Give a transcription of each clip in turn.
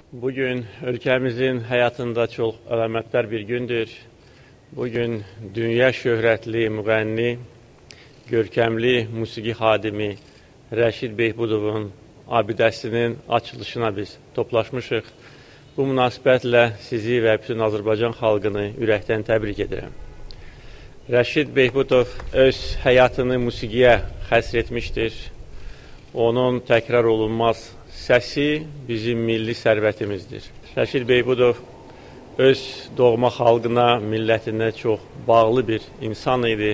Bugün ölkəmizin həyatında çox əlamətdar bir gündür. Bugün dünya şöhrətli müğənni, görkəmli musiqi xadimi Rəşid Behbudovun abidəsinin açılışına biz toplaşmışıq. Bu münasibətlə sizi və bütün Azərbaycan xalqını ürəkdən təbrik edirəm. Rəşid Behbudov öz həyatını musiqiyə həsr etmişdir. Onun təkrar olunmaz səsi bizim milli sərvətimizdir. Rəşid Behbudov öz doğma xalqına, millətinə çox bağlı bir insan idi.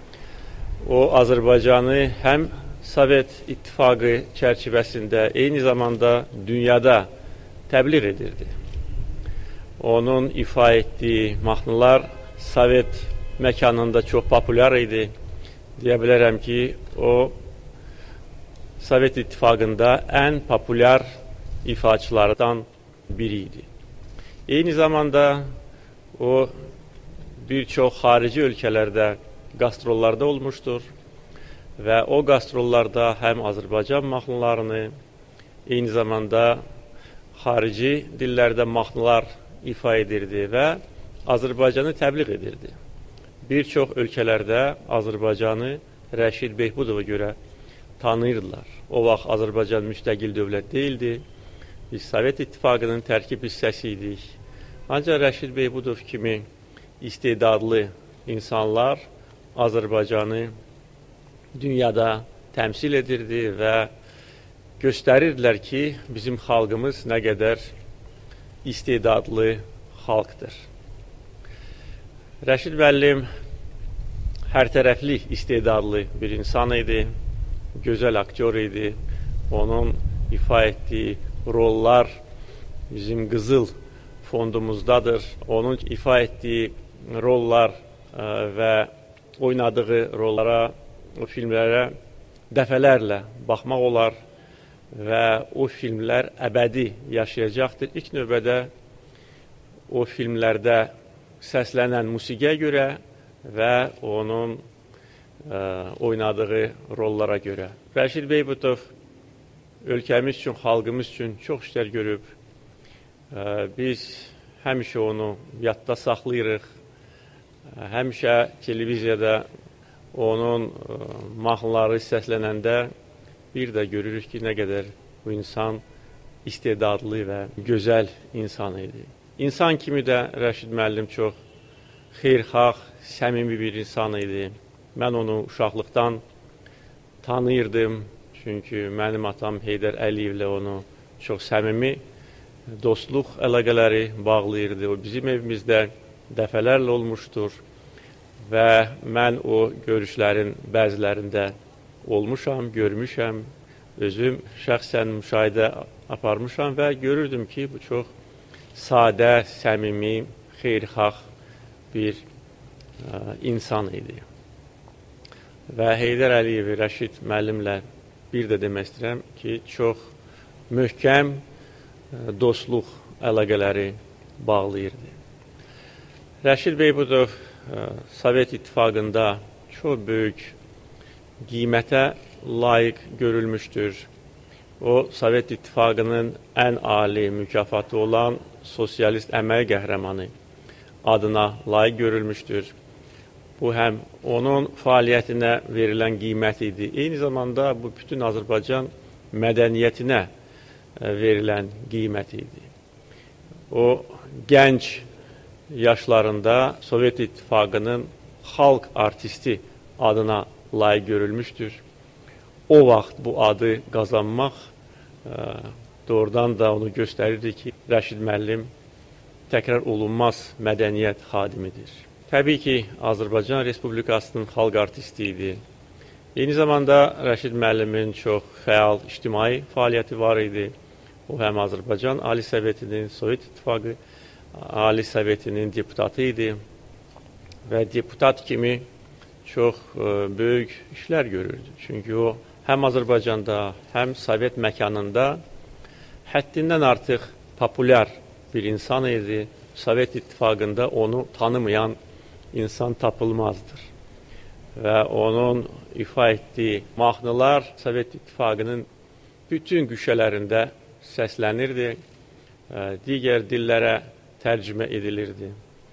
O, Azərbaycanı həm Sovet İttifaqı çərçivəsində, eyni zamanda dünyada təbliğ edirdi. Onun ifa etdiyi mahnılar Sovet məkanında çox populyar idi. Deyə bilərəm ki, o, Sovet İttifaqında ən populyar ifaçılardan biri idi. Eyni zamanda o, bir çox xarici ölkələrdə qastrollarda olmuşdur və o qastrollarda həm Azərbaycan mahnılarını, eyni zamanda xarici dillərdə mahnılar ifa edirdi və Azərbaycanı təbliğ edirdi. Bir çox ölkələrdə Azərbaycanı Rəşid Behbudova görə tanıyırdılar. O vaxt Azərbaycan müstəqil dövlət deyildi. Biz Sovet İttifaqının tərkib hissəsi idik. Ancaq Rəşid Behbudov kimi istedadlı insanlar Azərbaycanı dünyada təmsil edirdi və göstərirdilər ki, bizim xalqımız nə qədər istedadlı xalqdır. Rəşid müəllim hər tərəfli istedadlı bir insan idi. Gözəl aktyor idi. Onun ifa etdiyi rollar bizim qızıl fondumuzdadır. Onun ifa etdiyi rollar və oynadığı rollara, o filmlərə dəfələrlə baxmaq olar və o filmlər əbədi yaşayacaqdır. İlk növbədə o filmlərdə səslənən musiqiyə görə və onun oynadığı rollara görə. Rəşid Behbudov ölkəmiz üçün, xalqımız üçün çox işlər görüb. Biz həmişə onu yadda saxlayırıq. Həmişə televiziyada onun mahnıları səslənəndə bir də görürük ki, nə qədər bu insan istedadlı və gözəl insan idi. İnsan kimi də Rəşid müəllim çox xeyirxah, səmimi bir insan idi. Mən onu uşaqlıqdan tanıyırdım. Çünki mənim atam Heydər Əliyevlə onu çox səmimi dostluq əlaqələri bağlayırdı. O bizim evimizdə dəfələrlə olmuşdur və mən o görüşlərin bəzilərində olmuşam, görmüşəm. Özüm şəxsən müşahidə aparmışam və görürdüm ki, bu çox sadə, səmimi, xeyirxah bir insan idi. Və Heydər Əliyevi Rəşid müəllimlə bir də demək istəyirəm ki, çox möhkəm dostluq əlaqələri bağlayırdı. Rəşid Behbudov Sovet İttifaqında çox böyük qiymətə layiq görülmüşdür. O, Sovet İttifaqının ən ali mükafatı olan Sosialist Əmək Qəhrəmanı adına layiq görülmüşdür. Bu, həm onun fəaliyyətinə verilən qiymət idi. Eyni zamanda bu, bütün Azərbaycan mədəniyyətinə verilən qiymət idi. O, gənc yaşlarında Sovet İttifaqının xalq artisti adına layiq görülmüşdür. O vaxt bu adı qazanmaq doğrudan da onu göstərirdi ki, Rəşid müəllim təkrar olunmaz mədəniyyət xadimidir. Təbii ki, Azərbaycan Respublikasının xalq artisti idi. Eyni zamanda Rəşid müəllimin çox fəal ictimai fəaliyyəti var idi. O, həm Azərbaycan Ali Sovetinin, Sovet İttifaqı Ali Sovetinin deputatı idi və deputat kimi çox böyük işlər görürdü. Çünki o, həm Azərbaycanda, həm Sovet məkanında həddindən artıq populyar bir insan idi. Sovet İttifaqında onu tanımayan insan tapılmazdır. Və onun ifa etdiyi mahnılar Sovet İttifaqının bütün güşələrində səslənirdi digər dillərə tərcümə edilirdi.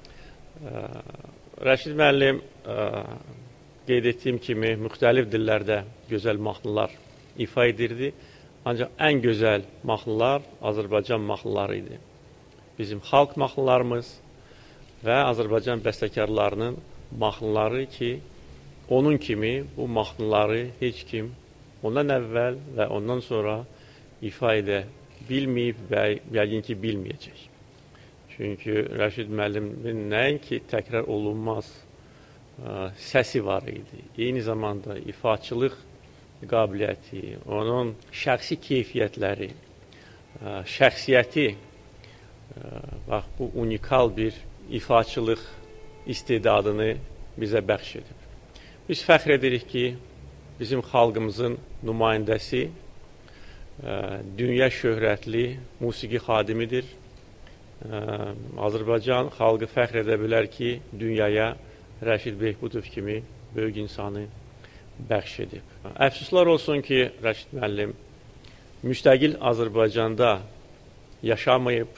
Rəşid müəllim qeyd etdiyim kimi müxtəlif dillərdə gözəl mahnılar ifa edirdi. Ancaq ən gözəl mahnılar Azərbaycan mahnıları idi. Bizim xalq mahnılarımız və Azərbaycan bəstəkarlarının mahnıları ki, onun kimi bu mahnıları heç kim ondan əvvəl və ondan sonra ifa edə bilməyib və yəqin ki, bilməyəcək. Çünki Rəşid müəllimin nəinki təkrar olunmaz səsi var idi. Eyni zamanda ifaçılıq qabiliyyəti, onun şəxsi keyfiyyətləri, şəxsiyyəti, bax, bu unikal bir ifaçılıq istedadını bizə bəxş edib. Biz fəxr edirik ki, bizim xalqımızın nümayəndəsi dünya şöhrətli musiqi xadimidir. Azərbaycan xalqı fəxr edə bilər ki, dünyaya Rəşid Behbudov kimi böyük insanı bəxş edib. Əfsuslar olsun ki, Rəşid müəllim müstəqil Azərbaycanda yaşamayıb,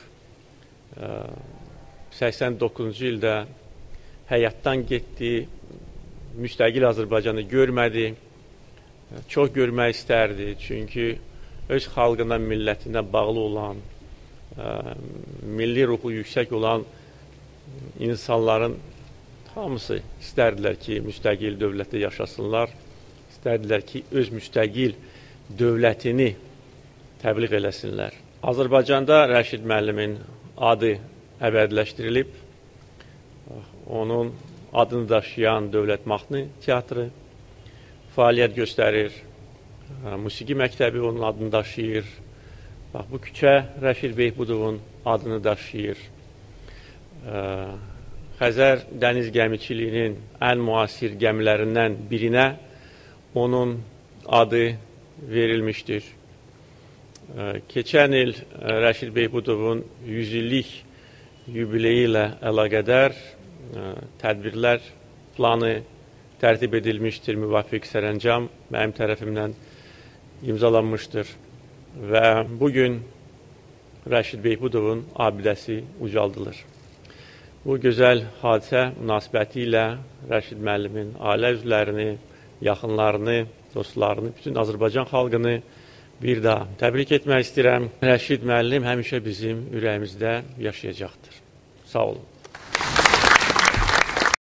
89-cu ildə həyatdan getdi, müstəqil Azərbaycanı görmədi, çox görmək istərdi. Çünki öz xalqına, millətinə bağlı olan, milli ruhu yüksək olan insanların hamısı istərdilər ki, müstəqil dövlətdə yaşasınlar, istərdilər ki, öz müstəqil dövlətini təbliğ eləsinlər. Azərbaycanda Rəşid müəllimin adı əbədiləşdirilib, onun adını daşıyan Dövlət Mahnı Teatrı fəaliyyət göstərir, musiqi məktəbi onun adını daşıyır. Bax, bu küçə Rəşid Behbudovun adını daşıyır. Xəzər dəniz gəmiçiliyinin ən müasir gəmilərindən birinə onun adı verilmişdir. Keçən il Rəşid Behbudovun 100 illik yubileyi ilə əlaqədar tədbirlər planı tərtib edilmişdir, müvafiq sərəncam mənim tərəfimdən imzalanmışdır və bugün Rəşid Behbudovun abidəsi ucaldılır. Bu gözəl hadisə münasibəti ilə Rəşid müəllimin ailə üzvlərini, yaxınlarını, dostlarını, bütün Azərbaycan xalqını bir daha təbrik etmək istəyirəm. Rəşid müəllim həmişə bizim ürəyimizdə yaşayacaqdır. Sağ olun.